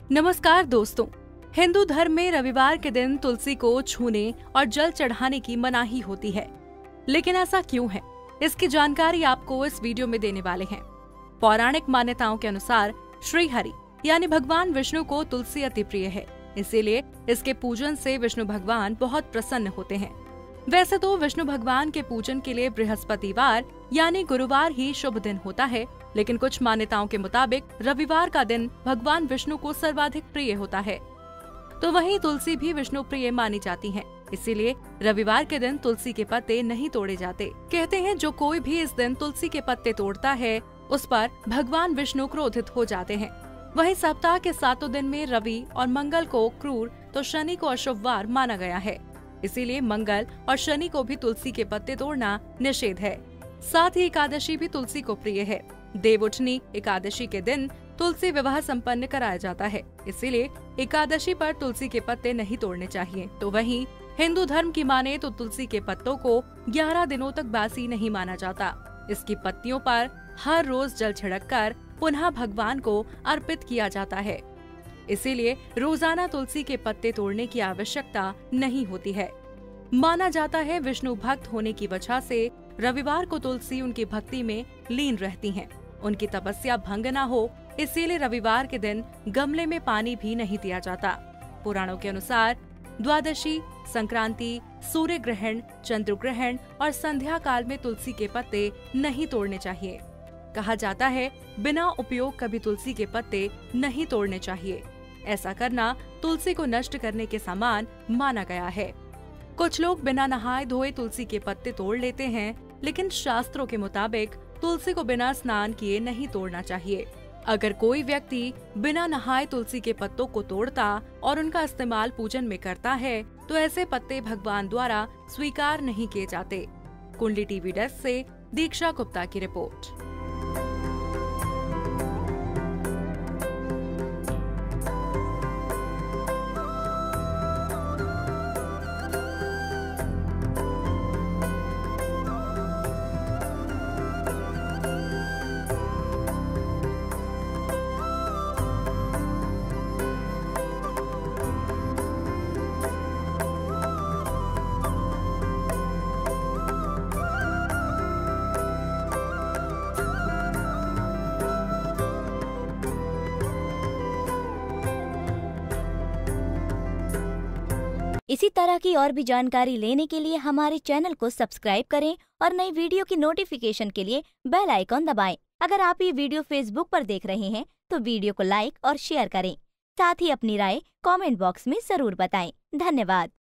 नमस्कार दोस्तों, हिंदू धर्म में रविवार के दिन तुलसी को छूने और जल चढ़ाने की मनाही होती है। लेकिन ऐसा क्यों है, इसकी जानकारी आपको इस वीडियो में देने वाले हैं। पौराणिक मान्यताओं के अनुसार श्री हरि यानी भगवान विष्णु को तुलसी अति प्रिय है, इसीलिए इसके पूजन से विष्णु भगवान बहुत प्रसन्न होते हैं। वैसे तो विष्णु भगवान के पूजन के लिए बृहस्पतिवार यानी गुरुवार ही शुभ दिन होता है, लेकिन कुछ मान्यताओं के मुताबिक रविवार का दिन भगवान विष्णु को सर्वाधिक प्रिय होता है। तो वहीं तुलसी भी विष्णु प्रिय मानी जाती है, इसीलिए रविवार के दिन तुलसी के पत्ते नहीं तोड़े जाते। कहते हैं जो कोई भी इस दिन तुलसी के पत्ते तोड़ता है उस पर भगवान विष्णु क्रोधित हो जाते हैं। वहीं सप्ताह के 7 दिन में रवि और मंगल को क्रूर तो शनि को अशुभ वार माना गया है, इसीलिए मंगल और शनि को भी तुलसी के पत्ते तोड़ना निषेध है। साथ ही एकादशी भी तुलसी को प्रिय है। देवउठनी एकादशी के दिन तुलसी विवाह संपन्न कराया जाता है, इसीलिए एकादशी पर तुलसी के पत्ते नहीं तोड़ने चाहिए। तो वहीं हिंदू धर्म की माने तो तुलसी के पत्तों को 11 दिनों तक बासी नहीं माना जाता। इसकी पत्तियों पर हर रोज जल छिड़ककर पुनः भगवान को अर्पित किया जाता है, इसीलिए रोजाना तुलसी के पत्ते तोड़ने की आवश्यकता नहीं होती है। माना जाता है विष्णु भक्त होने की वजह से रविवार को तुलसी उनकी भक्ति में लीन रहती हैं। उनकी तपस्या भंग न हो, इसीलिए रविवार के दिन गमले में पानी भी नहीं दिया जाता। पुराणों के अनुसार द्वादशी, संक्रांति, सूर्य ग्रहण, चंद्र ग्रहण और संध्या काल में तुलसी के पत्ते नहीं तोड़ने चाहिए। कहा जाता है बिना उपयोग कभी तुलसी के पत्ते नहीं तोड़ने चाहिए। ऐसा करना तुलसी को नष्ट करने के समान माना गया है। कुछ लोग बिना नहाए धोए तुलसी के पत्ते तोड़ लेते हैं, लेकिन शास्त्रों के मुताबिक तुलसी को बिना स्नान किए नहीं तोड़ना चाहिए। अगर कोई व्यक्ति बिना नहाए तुलसी के पत्तों को तोड़ता और उनका इस्तेमाल पूजन में करता है तो ऐसे पत्ते भगवान द्वारा स्वीकार नहीं किए जाते। कुंडली टीवी डेस्क से दीक्षा गुप्ता की रिपोर्ट। इसी तरह की और भी जानकारी लेने के लिए हमारे चैनल को सब्सक्राइब करें और नई वीडियो की नोटिफिकेशन के लिए बेल आइकॉन दबाएं। अगर आप ये वीडियो फेसबुक पर देख रहे हैं तो वीडियो को लाइक और शेयर करें। साथ ही अपनी राय कमेंट बॉक्स में जरूर बताएं। धन्यवाद।